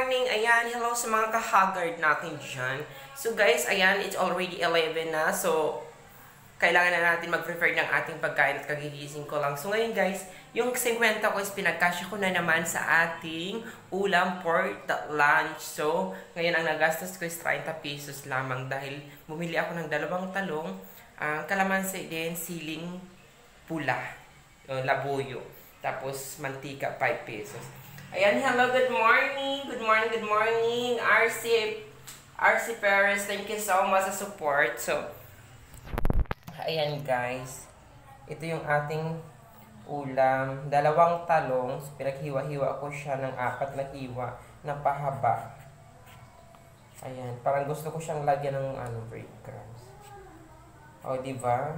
morning! Ayan, hello sa mga ka-haggard natin dyan. So guys, ayan, it's already 11 na. So, kailangan na natin mag-prepare ng ating pagkain at kagigising ko lang. So ngayon guys, yung 50 ko is pinagkasya ko na naman sa ating ulam for the lunch. So, ngayon ang nagastos ko is 30 pesos lamang dahil bumili ako ng 2 talong, kalamansi din, siling pula, labuyo. Tapos, mantika, 5 pesos. Ayan, hello, good morning. Good morning, good morning. RC Perez, thank you so much sa support. So, ayan guys. Ito yung ating ulam. 2 talong. So, pinaghiwa-hiwa ko siya ng 4 na hiwa na pahaba. Ayan, parang gusto ko siyang lagyan ng breadcrumbs. O, diba?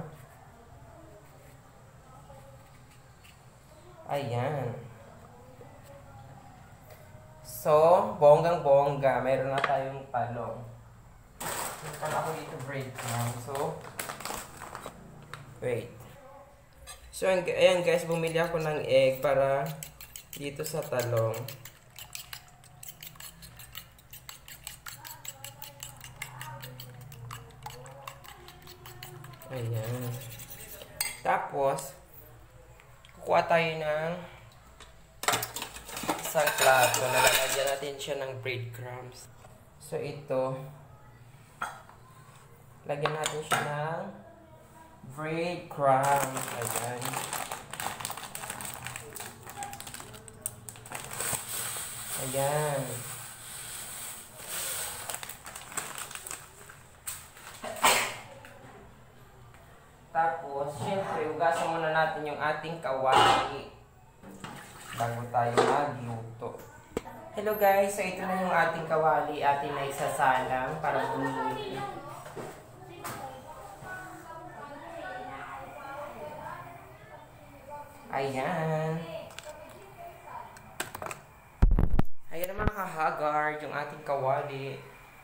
Ayan. So, bonggang-bongga. Mayroon na tayong talong. Ito ako dito breadcrumbs. So, wait. So, ayan guys, bumili ako ng egg para dito sa talong. Ayan. Tapos, kukuha tayo ng isang plato. Nalalagyan natin siya ng breadcrumbs. So, ito. Lagyan natin siya ng breadcrumbs. Ayan. Ayan. Tapos, syempre, ugasan muna natin yung ating kawali bago tayo magluto. Hello guys, so ito na yung ating kawali. Atin na isasalang para bumuti. Ayan. Ayan ang mga ka-haggard, yung ating kawali.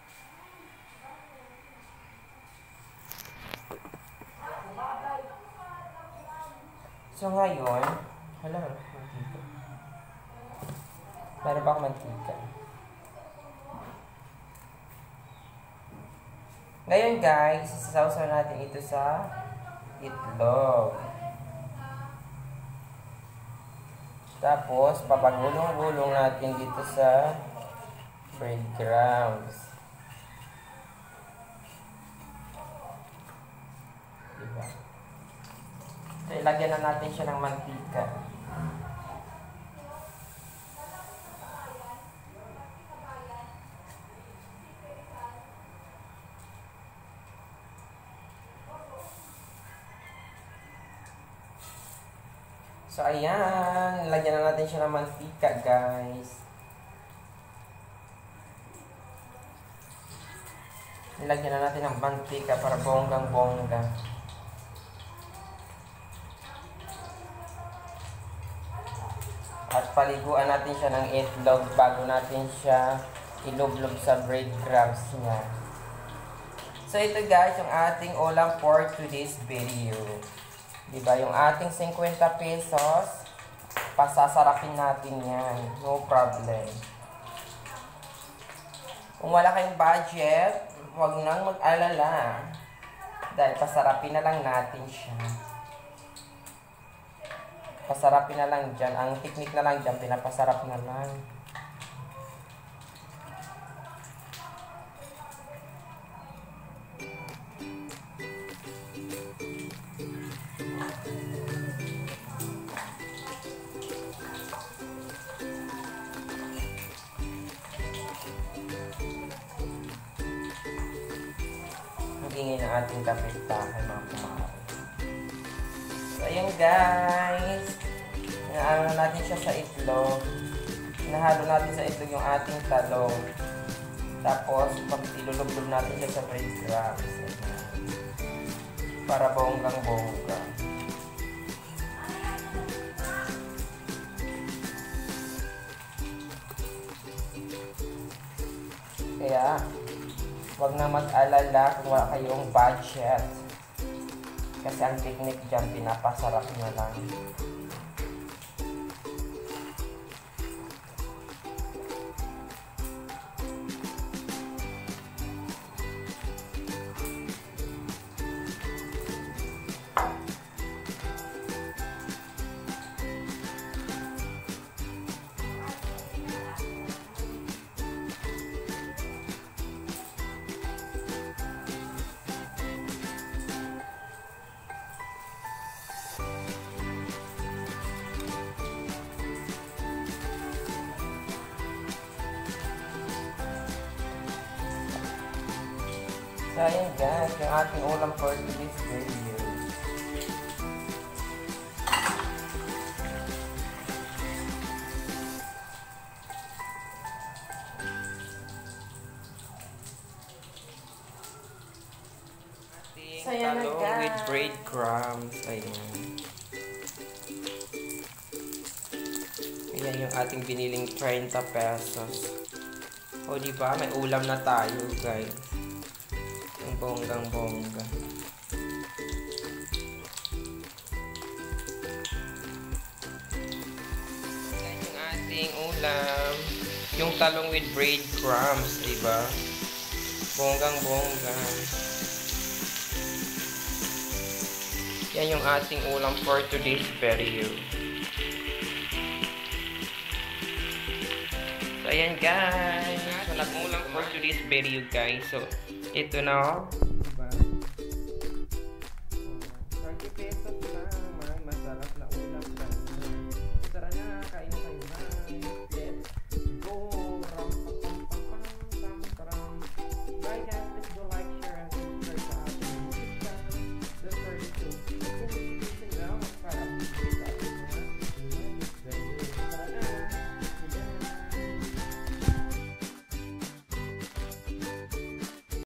So ngayon, hala, mantika. Meron ba akong mantika? Ngayon guys, sasawsaw natin ito sa itlog. Tapos, papagulong-gulong natin dito sa breadcrumbs. Diba? So, ilagyan na natin siya ng mantika. So, ayan. Lagyan na natin siya ng mantika, guys. Lagyan na natin ng mantika para bonggang-bongga. At paliguan natin siya ng itlog bago natin siya ilublob sa breadcrumbs niya. So, ito guys, yung ating ulam for today's video. Diba, yung ating 50 pesos, pasasarapin natin yan. No problem. Kung wala kayong budget, huwag nang mag-alala. Dahil pasarapin na lang natin siya. Pasarapin na lang dyan. Ang technique na lang dyan, pinapasarap na lang. Ingay ng ating kapitbahay mga kumakain. So, ayan guys. Inaano na natin siya sa itlog. Nahalo natin sa itlog yung ating talong. Tapos, ilulublob natin siya sa breadcrumbs. Para bonggang-bongga. Kaya, huwag na mag-alala kung wala kayong budget. Kasi ang technique dyan, pinapasarap nyo lang. So, ayan guys, yung ating ulam for today's video. So, ayan na guys. With breadcrumbs. Ayan. Ayan yung ating biniling 30 pesos. O diba, may ulam na tayo guys. Yung bonggang-bongga. Ayan yung ating ulam. Yung talong with breadcrumbs, diba? Bonggang-bongga. Yan yung ating ulam for today's video. So, ayan guys. So, nag-ulam for today's video guys. So, ito na.